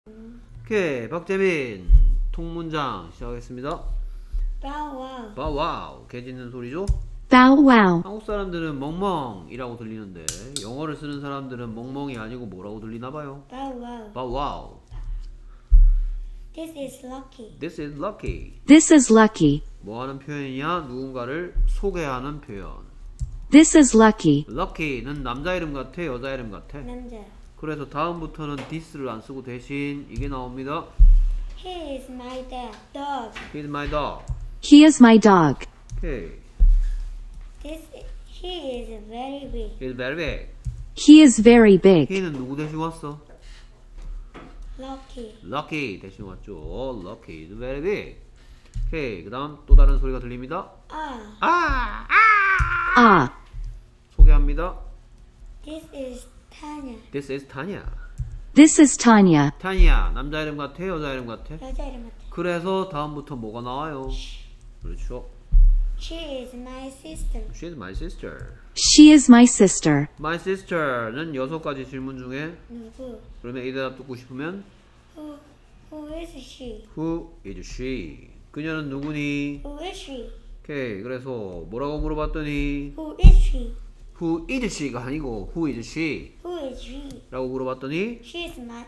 오케이, 박재민 통문장 시작하겠습니다. 바우와우. 바와우, 개 짖는 소리죠? Bow wow. 한국 사람들은 멍멍이라고 들리는데 영어를 쓰는 사람들은 멍멍이 아니고 뭐라고 들리나봐요? 바우와우. 바와우. This is lucky. This is lucky. This is lucky. 뭐 하는 표현이냐? 누군가를 소개하는 표현. This is lucky. lucky는 남자 이름 같아, 여자 이름 같아? 남자. 그래서 다음부터는 this를 안 쓰고 대신 이게 나옵니다. He is my dog. He's my dog. He is my dog. 오케이. He is very big. He's very big. He is very big. he는 누구 대신 왔어? Lucky. lucky 대신 왔죠. lucky is very big. 오케이. 그 다음 또 다른 소리가 들립니다. 아! Ah. 소개합니다. This is Tanya. This is Tanya. This is Tanya. 타니아 남자 이름 같아, 여자 이름 같아? 여자 이름 같아. 그래서 다음부터 뭐가 나와요? 그렇죠. She is my sister. She's my sister. She is my sister. My sister는 6가지 질문 중에 누구? 그러면 이 대답 듣고 싶으면 Who is she? Who is she? 그녀는 누구니? Who is she? 오케이. 그래서 뭐라고 물어봤더니 Who is she? Who is she가 아니고 Who is she? Who is she? 라고 물어봤더니 She is my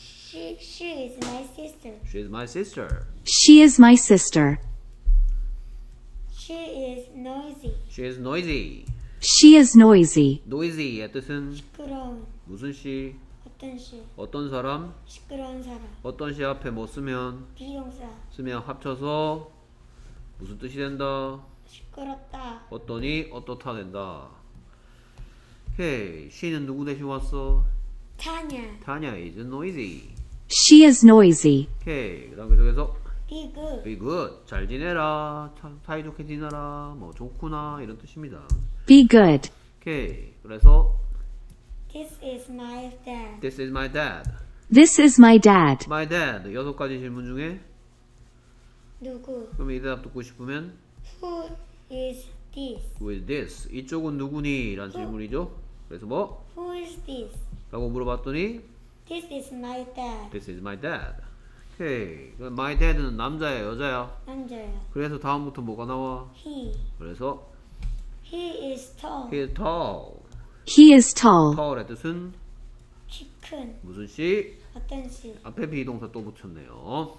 sister. She is my sister. She is my sister. She is noisy. She is noisy. She is noisy. noisy의 뜻은 시끄러운. 무슨 시? 어떤 시? 어떤 사람? 시끄러운 사람. 어떤 시 앞에 뭐 쓰면 비동사. 합쳐서 무슨 뜻이 된다? 시끄럽다. 어떠니? 어떻다 된다. 오케이. she는 누구 대신 왔어? Tanya. Tanya is noisy. She is noisy. 오케이. 그 다음 계속해서 Be good. be good. 잘 지내라. 사이좋게 지내라. 뭐 좋구나. 이런 뜻입니다. Be good. 오케이. 그래서 This is my dad. This is my dad. This is my dad. My dad. 6가지 질문 중에 누구? 그럼 이 대답 듣고 싶으면 Who is this? Who is this? 이쪽은 누구니? 라는 질문이죠. 그래서 뭐? Who is this? 라고 물어봤더니 This is my dad. This is my dad. 오케이. 그럼 my dad는 남자야, 여자야? 남자예요. 그래서 다음부터 뭐가 나와? He. 그래서 He is tall. he is tall. He is tall. tall의 뜻은 키 큰. 무슨 시? 어떤 시? 앞에 비동사 또 붙였네요.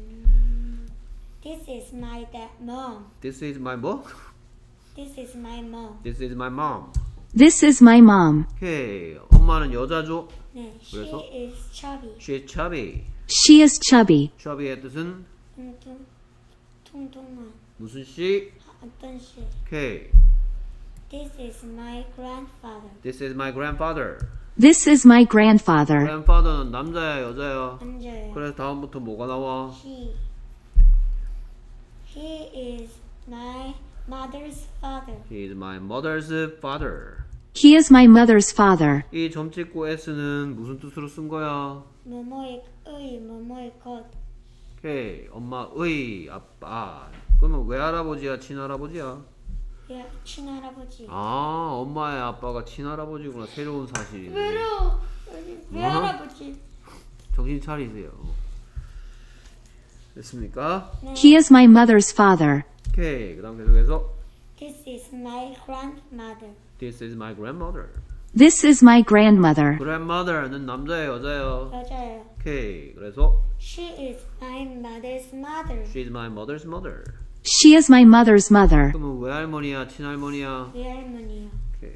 This is my mom. This is my 뭐? This is my mom. This is my mom. This is my mom. 오케이. 엄마는 여자죠? 네. 그래서? She is chubby. She is chubby. She is chubby. chubby의 뜻은 통통한. 무슨 시? 어떤 시? 오케이. This is my grandfather. This is my grandfather. This is my grandfather. grandfather는 남자야, 여자야? 남자예요. 그래서 다음부터 뭐가 나와? He. He is my mother's father. He is my mother's father. He is my mother's father. 이 점 찍고 s는 무슨 뜻으로 쓴 거야? 뭐뭐의 뭐뭐의 것. 오케이. 엄마의 아빠. 그러면 외할아버지야, 친할아버지야? 친할아버지. 아, 엄마의 아빠가 친할아버지구나. 새로운 사실이네. 외로워. 외할아버지. 정신 차리세요. 됐습니까? He is my mother's father. 오케이. 그 다음 계속해서 This is my grandmother. This is my grandmother. This is my grandmother. grandmother는 남자예요, 여자예요? 여자예요. 오케이. 그래서 She is my mother's mother. She is my mother's mother. She is my mother's mother. 그러면 외할머니야, 친할머니야? 외할머니요. 오케이.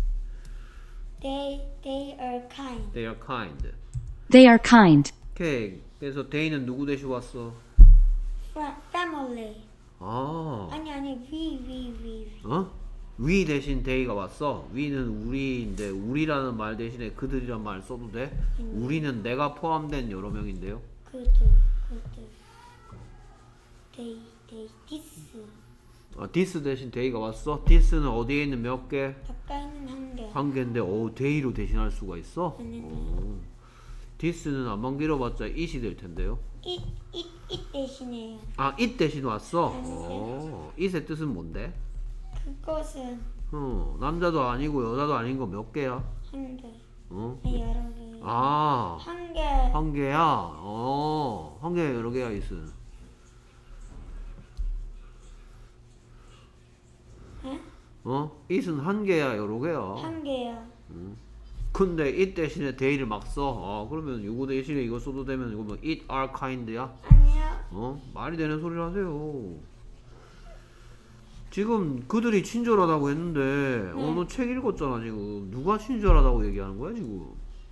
They are kind. They are kind. They are kind. 오케이. 그래서 they는 누구 대신 왔어? Family. 아. 아니 we. 어? we 대신 they가 왔어. we는 우리인데 우리라는 말 대신에 그들이란 말 써도 돼? 우리는 내가 포함된 여러 명인데요. 그들. They this. this 대신 they가 왔어? this는 어디에 있는 몇 개? 가까이 있는 한 개. 한 개인데 they로 대신할 수가 있어? 네. this는 안만 길어봤자 it이 될 텐데요. it 대신에요. 아, it 대신 왔어? it의 뜻은 뭔데? 그것은 남자도 아니고 여자도 아닌 거 몇 개야? 한 개. 어? 여러 개. 아, 한 개. 한 개야? 한 개 여러 개야, 있은. 에? it은 한 개야, 여러 개야? 한 개요. 근데 it 대신에 they를 막 써. 그러면 이거 대신에 이거 써도 되면 이거 뭐 it are kind야? 아니요. 말이 되는 소리를 하세요. 지금 그들이 친절하다고 했는데, 너 책 읽었잖아, 지금. 누가 친절하다고 얘기하는 거야, 지금?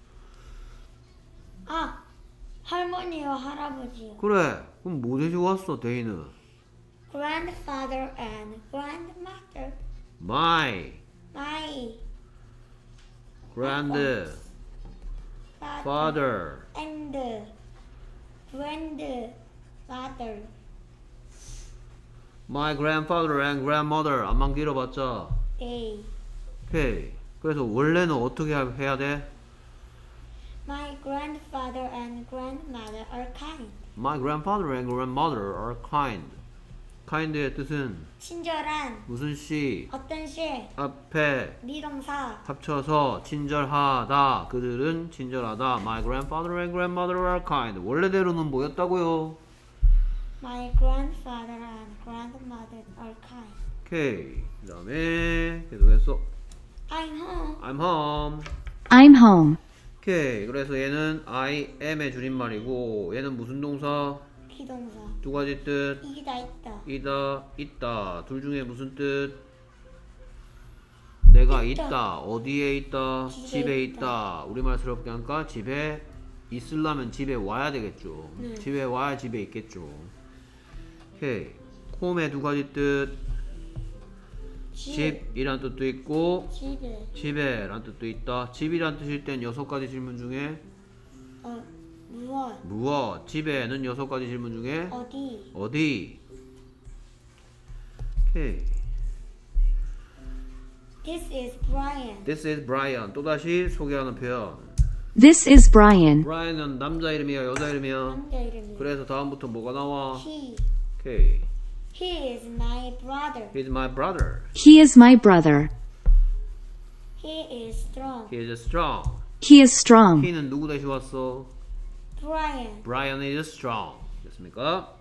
아, 할머니와 할아버지요. 그래. 그럼 뭐 대신 왔어, they는? Grandfather and grandmother. My My grandfather. and grandfather. My grandfather and grandmother. 안만 길어봤자. They. 오케이. 그래서 원래는 어떻게 해야 돼? My grandfather and grandmother are kind. My grandfather and grandmother are kind. kind의 뜻은 친절한. 무슨 시 어떤 시? 앞에 미동사. 합쳐서 친절하다. 그들은 친절하다. My grandfather and grandmother are kind. 원래대로는 뭐였다고요? My grandfather and grandmother are kind. 오케이. 그 다음에 계속해서 I'm home. I'm home. I'm home. 오케이. 그래서 얘는 I am의 줄임말이고 얘는 무슨 동사? 비동사. 두 가지 뜻. 이기다 있다. 이다, 있다. 둘 중에 무슨 뜻? 내가 있다. 있다. 어디에 있다? 집에 집에 있다. 있다. 우리말스럽게 하니까 집에 있으려면 집에 와야 되겠죠. 네. 집에 와야 집에 있겠죠. 오케이. 홈의 두 가지 뜻. 집이란 뜻도 있고 집에. 집에란 뜻도 있다. 집이란 뜻일 땐 6가지 질문 중에 무엇? 무엇? 집에는 6가지 질문 중에 어디? 어디? 오케이. This is Brian. This is Brian. 또다시 소개하는 표현. This is Brian. Brian은 남자 이름이야, 여자 이름이야? 남자 이름이. 그래서 다음부터 뭐가 나와? He. 오케이. He is my brother. He's my brother. He is my brother. He is strong. He is strong. He is strong. he는 누구 대신 왔어? Brian. Brian is strong. 됐습니까?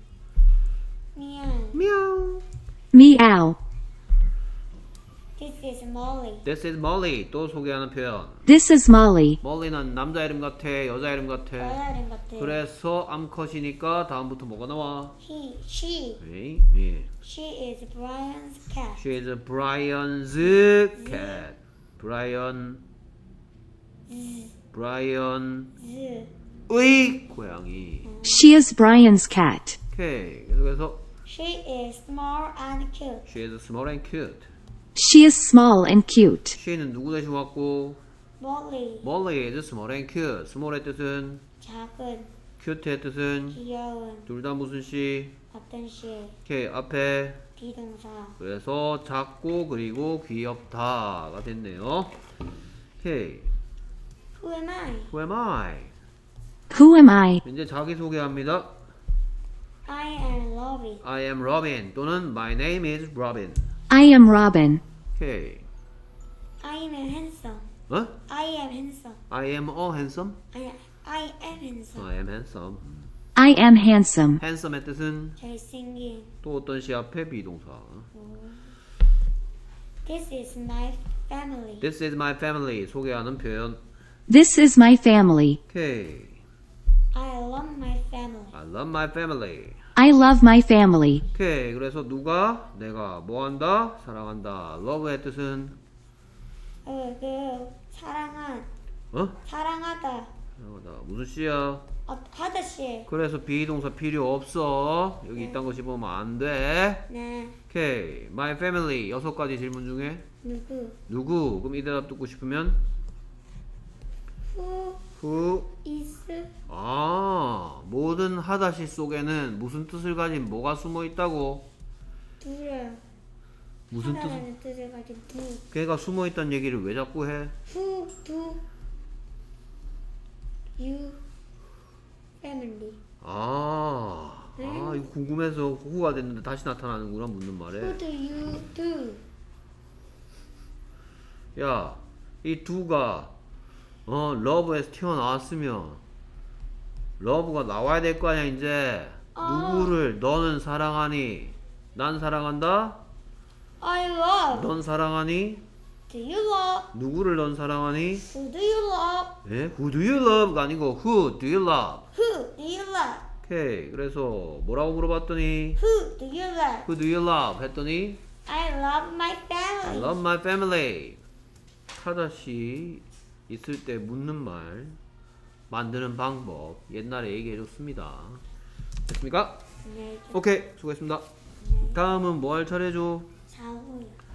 미안. 미야오. Meow. This is Molly. This is Molly. 또 소개하는 표현. This is Molly. Molly는 남자 이름 같아, 여자 이름 같아? 여자 이름 같아. 그래서 암컷이니까 다음부터 뭐가 나와? She. 오케이. 예. She is Brian's cat. She is Brian's cat. Brian의 고양이. She is Brian's cat. 오케이. 계속해서 She is small and cute. She is small and cute. She is small and cute. she는 누구 대신 왔고? Molly. Molly is small and cute. small의 뜻은? 작은, cute의 뜻은? 귀여운, 둘 다 무슨 시? 어떤 시, 오케이. 앞에 비동사. 그래서 작고 그리고 귀엽다가 됐네요. 오케이. Who am I? Who am I? Who am I? 이제 자기소개합니다. I am Robin. I am Robin 또는 My name is Robin. I am Robin. 오케이. I am handsome. 어? I am handsome. I am handsome? I am handsome. I am handsome. I am handsome. handsome의 뜻은? 잘생긴. 또 어떤 시 앞에 비동사. This is my family. This is my family. 소개하는 표현. This is my family. 오케이. I love my family. I love my family. I love my family. 오케이. 그래서 누가 내가 뭐한다? 사랑한다. love의 뜻은? 사랑한. 어? 사랑하다. 사랑하다. 무슨 시야? 하다시. 그래서 비동사 필요 없어. 여기 이딴 거 씹으면 안 돼. 네. 오케이. My family 6가지 질문 중에 누구? 그럼 이 대답 듣고 싶으면 Who who? is 모든 하다시 속에는 무슨 뜻을 가진 뭐가 숨어 있다고? 누구야? 무슨 뜻? 하나라는 뜻을 가진 누. 걔가 숨어 있다는 얘기를 왜 자꾸 해? Who do you family? 이거 궁금해서 후가 됐는데 다시 나타나는구나 묻는 말에. Who do you do? 야, 이 두가 러브에서 튀어나왔으면 러브가 나와야 될 거 아니야 이제. 누구를 너는 사랑하니? 난 사랑한다? I love. 넌 사랑하니? Do you love? 누구를 넌 사랑하니? Who do you love? 예? Who do you love가 아니고 Who do you love? Who do you love? 오케이. 그래서 뭐라고 물어봤더니 Who do you love? Who do you love? 했더니 I love my I family. love my family. 타다시 있을 때 묻는 말 만드는 방법 옛날에 얘기해줬습니다. 됐습니까? 네, 오케이. 수고했습니다. 다음은 뭐 할 차례죠? 자고요.